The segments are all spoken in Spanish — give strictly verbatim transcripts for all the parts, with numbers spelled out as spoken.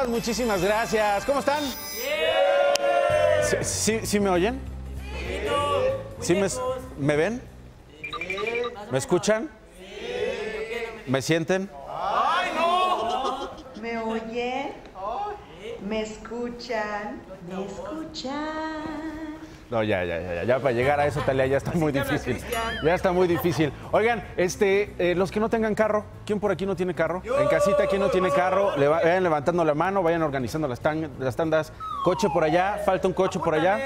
todas, muchísimas gracias. ¿Cómo están? ¿Sí, sí, sí me oyen? ¿Sí me, me ven? ¿Me escuchan? ¿Me sienten? ¡Ay, no! ¿Me oyen? ¿Me escuchan? ¿Me escuchan? No, ya, ya, ya, ya, ya para llegar a eso, Talia, ya está muy difícil. Ya está muy difícil. Oigan, este, eh, los que no tengan carro, ¿quién por aquí no tiene carro? En casita, ¿quién no tiene carro? Le va, vayan levantando la mano, vayan organizando las, tan, las tandas. Coche por allá, falta un coche por allá.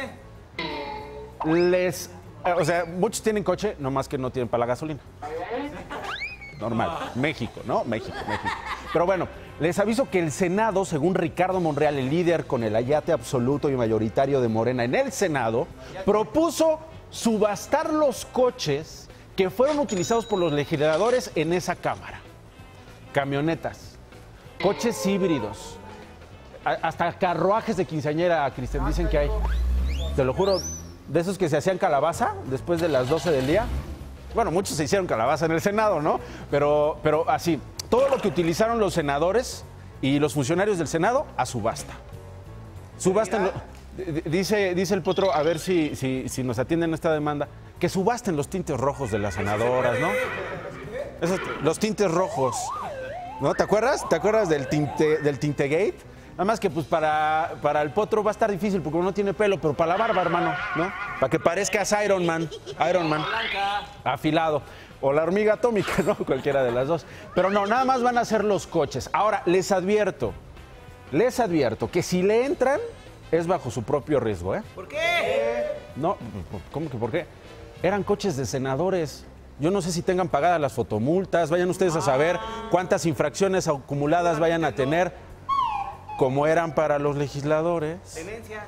Les, eh, o sea, muchos tienen coche, nomás que no tienen para la gasolina. Normal. México, ¿no? México, México. Pero bueno, les aviso que el Senado, según Ricardo Monreal, el líder con el ayate absoluto y mayoritario de Morena en el Senado, propuso subastar los coches que fueron utilizados por los legisladores en esa Cámara. Camionetas, coches híbridos, hasta carruajes de quinceañera, Cristian, dicen que hay. Te lo juro, de esos que se hacían calabaza después de las doce del día. Bueno, muchos se hicieron calabaza en el Senado, ¿no? Pero, pero así, todo lo que utilizaron los senadores y los funcionarios del Senado a subasta. Subasten, dice, dice el Potro, a ver si, si, si nos atienden esta demanda, que subasten los tintes rojos de las senadoras, ¿no? Esos, los tintes rojos, ¿no? ¿Te acuerdas? ¿Te acuerdas del tinte, del Tintegate? Nada más que pues para, para el Potro va a estar difícil porque no tiene pelo, pero para la barba, hermano, ¿no? Para que parezcas Iron Man, Iron Man, afilado. O la hormiga atómica, ¿no? Cualquiera de las dos. Pero no, nada más van a ser los coches. Ahora, les advierto, les advierto que si le entran, es bajo su propio riesgo, ¿eh? ¿Por qué? No, ¿cómo que por qué? Eran coches de senadores. Yo no sé si tengan pagadas las fotomultas, vayan ustedes a saber cuántas infracciones acumuladas vayan a tener. Como eran para los legisladores. Tenencias.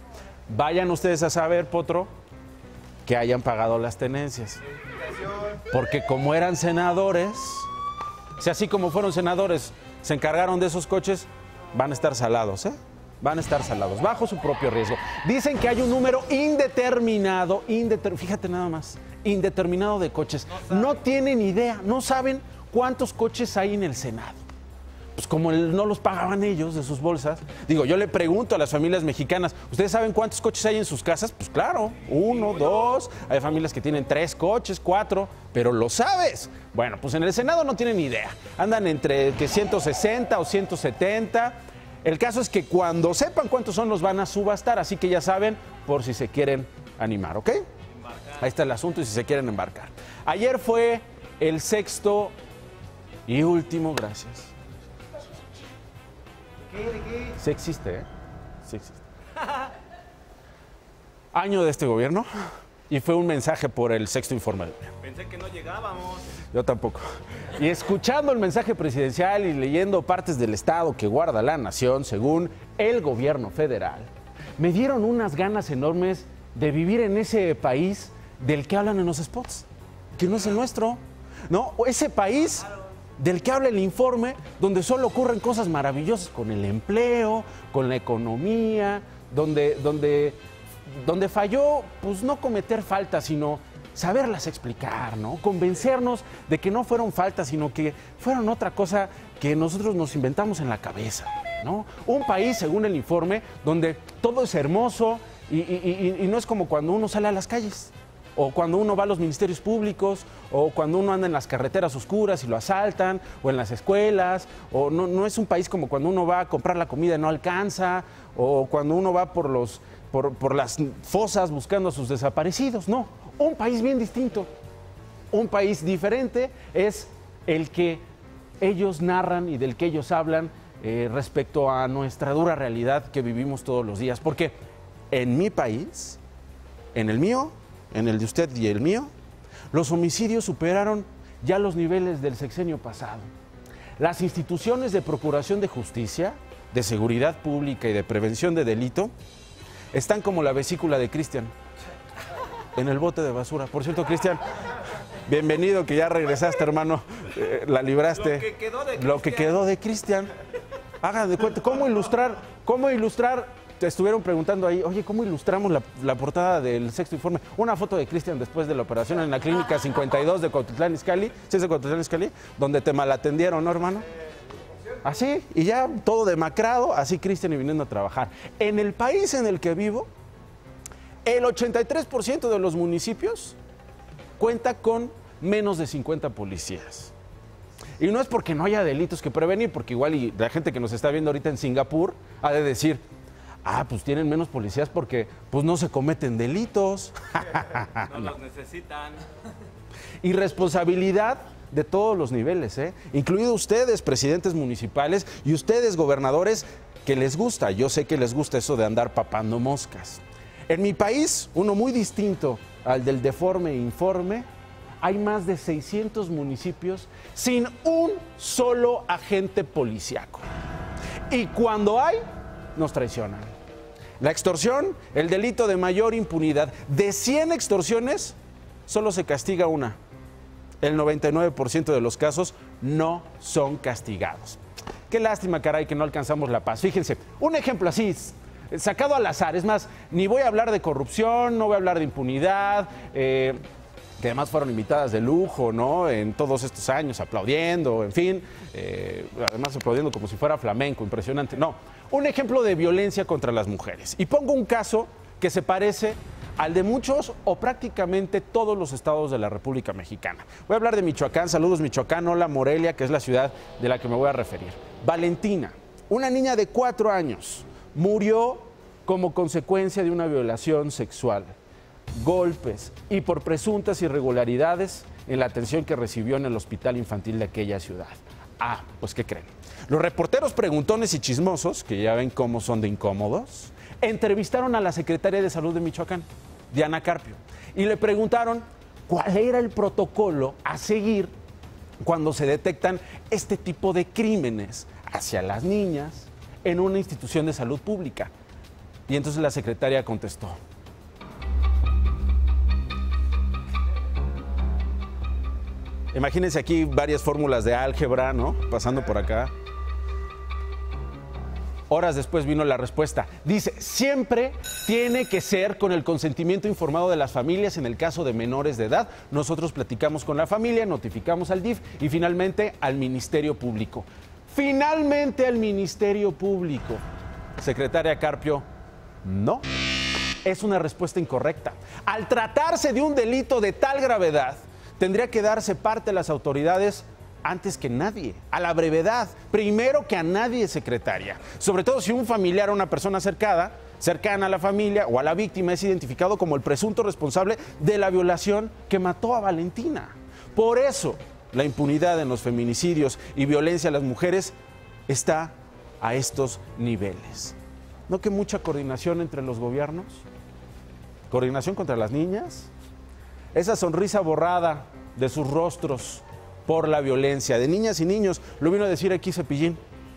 Vayan ustedes a saber, Potro, que hayan pagado las tenencias. Porque como eran senadores, si así como fueron senadores, se encargaron de esos coches, van a estar salados, ¿eh? Van a estar salados, bajo su propio riesgo. Dicen que hay un número indeterminado, indeter... fíjate nada más, indeterminado de coches. No tienen idea, no saben cuántos coches hay en el Senado. Pues como no los pagaban ellos de sus bolsas. Digo, yo le pregunto a las familias mexicanas, ¿ustedes saben cuántos coches hay en sus casas? Pues claro, uno, dos, hay familias que tienen tres coches, cuatro, pero lo sabes. Bueno, pues en el Senado no tienen ni idea. Andan entre que ciento sesenta o ciento setenta. El caso es que cuando sepan cuántos son, los van a subastar, así que ya saben por si se quieren animar, ¿ok? Ahí está el asunto y si se quieren embarcar. Ayer fue el sexto y último, gracias. ¿Qué? ¿De qué? Sí existe, ¿eh? Sí existe. Año de este gobierno y fue un mensaje por el sexto informe del gobierno. Pensé que no llegábamos. Yo tampoco. Y escuchando el mensaje presidencial y leyendo partes del estado que guarda la nación, según el gobierno federal, me dieron unas ganas enormes de vivir en ese país del que hablan en los spots, que no es el nuestro, ¿no? Ese país del que habla el informe, donde solo ocurren cosas maravillosas con el empleo, con la economía, donde, donde, donde falló, pues no cometer faltas, sino saberlas explicar, ¿no? Convencernos de que no fueron faltas, sino que fueron otra cosa que nosotros nos inventamos en la cabeza, ¿no? Un país, según el informe, donde todo es hermoso y, y, y, y no es como cuando uno sale a las calles. O cuando uno va a los ministerios públicos, o cuando uno anda en las carreteras oscuras y lo asaltan, o en las escuelas, o no, no es un país como cuando uno va a comprar la comida y no alcanza, o cuando uno va por, los, por, por las fosas buscando a sus desaparecidos, no. Un país bien distinto, un país diferente es el que ellos narran y del que ellos hablan eh, respecto a nuestra dura realidad que vivimos todos los días. Porque en mi país, en el mío, en el de usted y el mío, los homicidios superaron ya los niveles del sexenio pasado. Las instituciones de procuración de justicia, de seguridad pública y de prevención de delito están como la vesícula de Cristian, en el bote de basura. Por cierto, Cristian, bienvenido, que ya regresaste, hermano, eh, la libraste. Lo que quedó de Cristian. Lo que quedó de Cristian. Hagan de cuenta, ¿cómo ilustrar, cómo ilustrar? Te estuvieron preguntando ahí, oye, ¿cómo ilustramos la, la portada del sexto informe? Una foto de Cristian después de la operación en la clínica cincuenta y dos de Cuautitlán Izcalli, ¿sí es de Cuautitlán Izcalli? Donde te malatendieron, ¿no, hermano? Así, y ya todo demacrado, así Cristian y viniendo a trabajar. En el país en el que vivo, el ochenta y tres por ciento de los municipios cuenta con menos de cincuenta policías. Y no es porque no haya delitos que prevenir, porque igual y la gente que nos está viendo ahorita en Singapur ha de decir, ah, pues tienen menos policías porque pues no se cometen delitos. No los necesitan. Y responsabilidad de todos los niveles, ¿eh? Incluido ustedes, presidentes municipales, y ustedes, gobernadores, que les gusta. Yo sé que les gusta eso de andar papando moscas. En mi país, uno muy distinto al del deforme informe, hay más de seiscientos municipios sin un solo agente policíaco. Y cuando hay, nos traicionan. La extorsión, el delito de mayor impunidad. De cien extorsiones, solo se castiga una. El noventa y nueve por ciento de los casos no son castigados. Qué lástima, caray, que no alcanzamos la paz. Fíjense, un ejemplo así, sacado al azar. Es más, ni voy a hablar de corrupción, no voy a hablar de impunidad, eh, que además fueron invitadas de lujo, ¿no? En todos estos años, aplaudiendo, en fin, eh, además aplaudiendo como si fuera flamenco, impresionante. No, un ejemplo de violencia contra las mujeres. Y pongo un caso que se parece al de muchos o prácticamente todos los estados de la República Mexicana. Voy a hablar de Michoacán. Saludos, Michoacán. Hola, Morelia, que es la ciudad de la que me voy a referir. Valentina, una niña de cuatro años, murió como consecuencia de una violación sexual, golpes y por presuntas irregularidades en la atención que recibió en el hospital infantil de aquella ciudad. Ah, pues ¿qué creen? Los reporteros preguntones y chismosos, que ya ven cómo son de incómodos, entrevistaron a la secretaria de Salud de Michoacán, Diana Carpio, y le preguntaron cuál era el protocolo a seguir cuando se detectan este tipo de crímenes hacia las niñas en una institución de salud pública. Y entonces la secretaria contestó: imagínense aquí varias fórmulas de álgebra, ¿no? Pasando por acá. Horas después vino la respuesta. Dice, siempre tiene que ser con el consentimiento informado de las familias en el caso de menores de edad. Nosotros platicamos con la familia, notificamos al D I F y finalmente al Ministerio Público. Finalmente al Ministerio Público. Secretaria Carpio, no. Es una respuesta incorrecta. Al tratarse de un delito de tal gravedad, tendría que darse parte a las autoridades antes que nadie, a la brevedad, primero que a nadie, secretaria. Sobre todo si un familiar o una persona cercana, cercana a la familia o a la víctima es identificado como el presunto responsable de la violación que mató a Valentina. Por eso, la impunidad en los feminicidios y violencia a las mujeres está a estos niveles. ¿No que mucha coordinación entre los gobiernos? ¿Coordinación contra las niñas? Esa sonrisa borrada de sus rostros por la violencia de niñas y niños, lo vino a decir aquí Cepillín,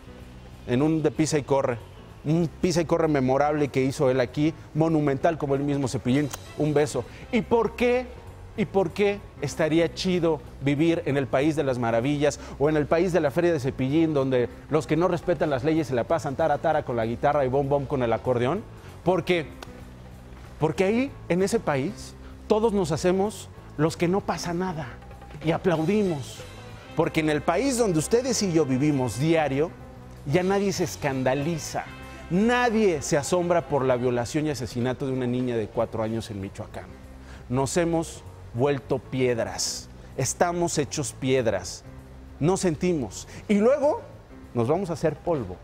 en un de Pisa y Corre, un Pisa y Corre memorable que hizo él aquí, monumental como el mismo Cepillín, un beso. ¿Y por qué? ¿Y por qué estaría chido vivir en el país de las maravillas o en el país de la Feria de Cepillín, donde los que no respetan las leyes se la pasan tara tara con la guitarra y bom bom con el acordeón? Porque, porque ahí, en ese país, todos nos hacemos los que no pasa nada y aplaudimos. Porque en el país donde ustedes y yo vivimos diario, ya nadie se escandaliza, nadie se asombra por la violación y asesinato de una niña de cuatro años en Michoacán. Nos hemos vuelto piedras, estamos hechos piedras, no sentimos. Y luego nos vamos a hacer polvo.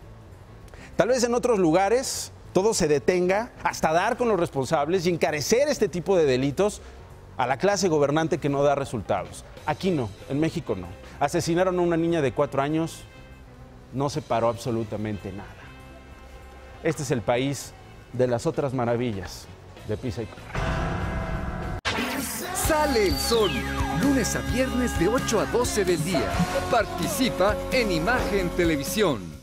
Tal vez en otros lugares todo se detenga hasta dar con los responsables y encarecer este tipo de delitos a la clase gobernante que no da resultados. Aquí no, en México no. Asesinaron a una niña de cuatro años, no se paró absolutamente nada. Este es el país de las otras maravillas de Pisa y Corre. Sale el sol, lunes a viernes de ocho a doce del día. Participa en Imagen Televisión.